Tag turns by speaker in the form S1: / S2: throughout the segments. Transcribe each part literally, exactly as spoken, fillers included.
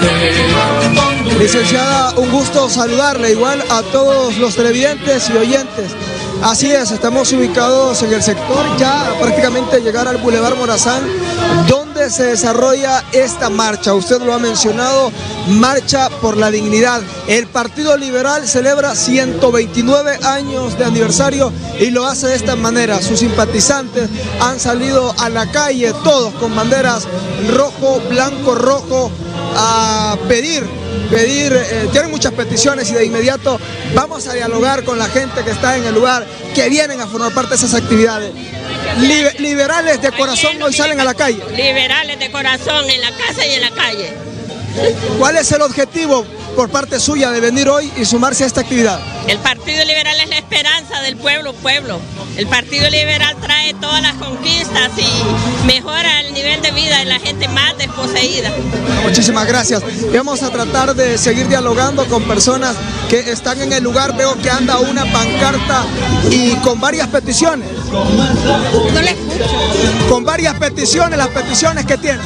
S1: Licenciada, un gusto saludarle, igual a todos los televidentes y oyentes. Así es, estamos ubicados en el sector, ya prácticamente llegar al Boulevard Morazán, donde se desarrolla esta marcha. Usted lo ha mencionado, Marcha por la Dignidad. El Partido Liberal celebra ciento veintinueve años de aniversario y lo hace de esta manera. Sus simpatizantes han salido a la calle, todos con banderas rojo, blanco, rojo, a pedir, pedir, eh, tienen muchas peticiones y de inmediato vamos a dialogar con la gente que está en el lugar, que vienen a formar parte de esas actividades. Liber, liberales de corazón hoy salen a la calle.
S2: Liberales de corazón en la casa y en la calle.
S1: ¿Cuál es el objetivo por parte suya de venir hoy y sumarse a esta actividad?
S2: El Partido Liberal es la esperanza del pueblo, pueblo. El Partido Liberal trae todas las conquistas y mejora el nivel de vida de la gente más desposeída.
S1: Muchísimas gracias. Y vamos a tratar de seguir dialogando con personas que están en el lugar. Veo que anda una pancarta y con varias peticiones.
S3: No le escucho.
S1: Con varias peticiones, las peticiones que tienen.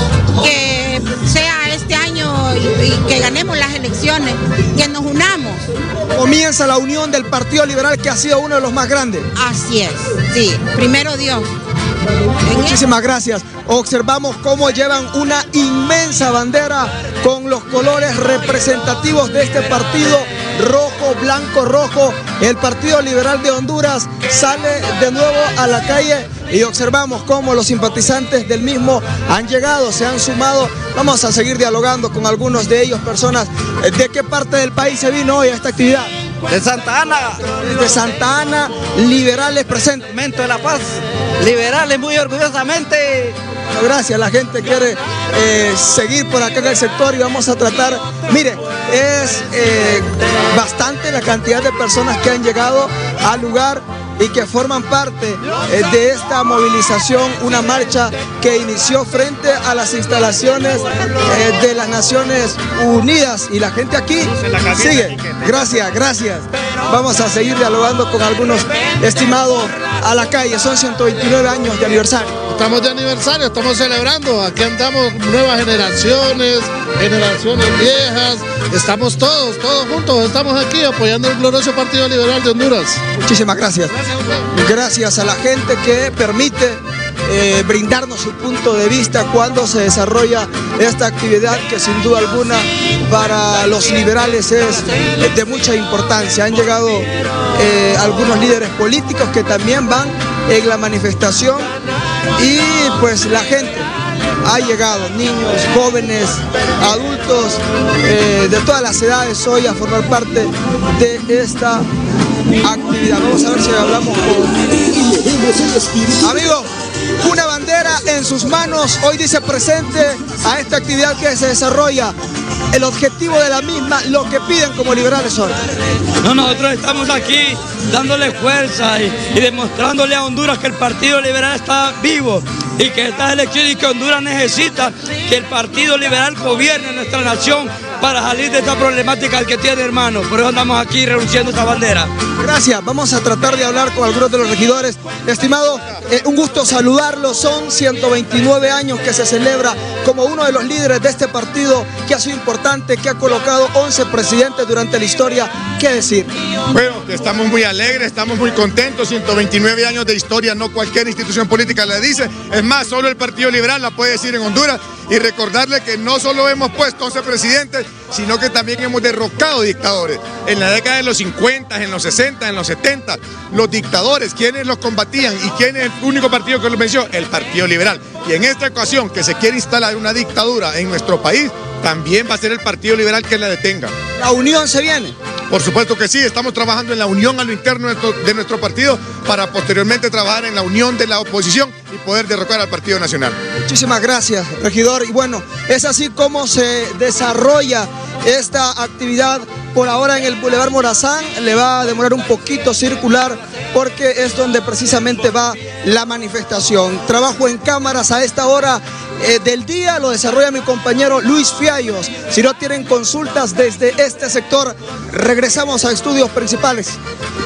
S3: Que sea este año y, y que ganemos las elecciones, que nos unamos.
S1: Comienza la unión del Partido Liberal, que ha sido uno de los más grandes.
S3: Así es, sí, primero Dios.
S1: Muchísimas gracias. Observamos cómo llevan una inmensa bandera con los colores representativos de este partido, rojo, blanco, rojo. El Partido Liberal de Honduras sale de nuevo a la calle y observamos cómo los simpatizantes del mismo han llegado, se han sumado. Vamos a seguir dialogando con algunos de ellos, personas. ¿De qué parte del país se vino hoy a esta actividad?
S4: De Santa Ana.
S1: De Santa Ana, liberales presentes.
S4: Momento de la Paz, liberales muy orgullosamente.
S1: Bueno, gracias, la gente quiere eh, seguir por acá en el sector y vamos a tratar. Mire, es eh, bastante la cantidad de personas que han llegado al lugar y que forman parte eh, de esta movilización, una marcha que inició frente a las instalaciones eh, de las Naciones Unidas, y la gente aquí sigue. Gracias, gracias. Vamos a seguir dialogando con algunos estimados a la calle. Son ciento veintinueve años de aniversario.
S5: Estamos de aniversario, estamos celebrando. Aquí andamos nuevas generaciones, generaciones viejas. Estamos todos, todos juntos. Estamos aquí apoyando el glorioso Partido Liberal de Honduras.
S1: Muchísimas gracias. Gracias a la gente que permite eh, brindarnos su punto de vista cuando se desarrolla esta actividad, que sin duda alguna para los liberales es de mucha importancia. Han llegado eh, algunos líderes políticos que también van en la manifestación y pues la gente ha llegado, niños, jóvenes, adultos, eh, de todas las edades hoy a formar parte de esta actividad. Vamos a ver si hablamos con... Amigo, una bandera en sus manos hoy dice presente a esta actividad que se desarrolla. El objetivo de la misma, lo que piden como liberales hoy.
S6: No, nosotros estamos aquí dándole fuerza y, y demostrándole a Honduras que el Partido Liberal está vivo y que estas elecciones y que Honduras necesita que el Partido Liberal gobierne nuestra nación para salir de esta problemática que tiene, hermano. Por eso andamos aquí renunciando a esta bandera.
S1: Gracias, vamos a tratar de hablar con algunos de los regidores. Estimado, eh, un gusto saludarlo. Son ciento veintinueve años que se celebra como uno de los líderes de este partido que ha sido importante, que ha colocado once presidentes durante la historia. ¿Qué decir?
S7: Bueno, estamos muy alegres, estamos muy contentos. ciento veintinueve años de historia, no cualquier institución política la dice. Es más, solo el Partido Liberal la puede decir en Honduras. Y recordarle que no solo hemos puesto once presidentes, sino que también hemos derrocado dictadores. En la década de los cincuenta, en los sesenta, en los setenta, los dictadores, ¿quiénes los combatían? ¿Y quién es el único partido que los venció? El Partido Liberal. Y en esta ocasión, que se quiere instalar una dictadura en nuestro país, también va a ser el Partido Liberal que la detenga.
S1: ¿La unión se viene?
S7: Por supuesto que sí, estamos trabajando en la unión a lo interno de nuestro, de nuestro partido para posteriormente trabajar en la unión de la oposición y poder derrocar al Partido Nacional.
S1: Muchísimas gracias, regidor. Y bueno, es así como se desarrolla esta actividad por ahora en el Boulevard Morazán. Le va a demorar un poquito circular porque es donde precisamente va la manifestación. Trabajo en cámaras a esta hora eh, del día lo desarrolla mi compañero Luis Fiallos. Si no tienen consultas desde este sector, regresamos a estudios principales.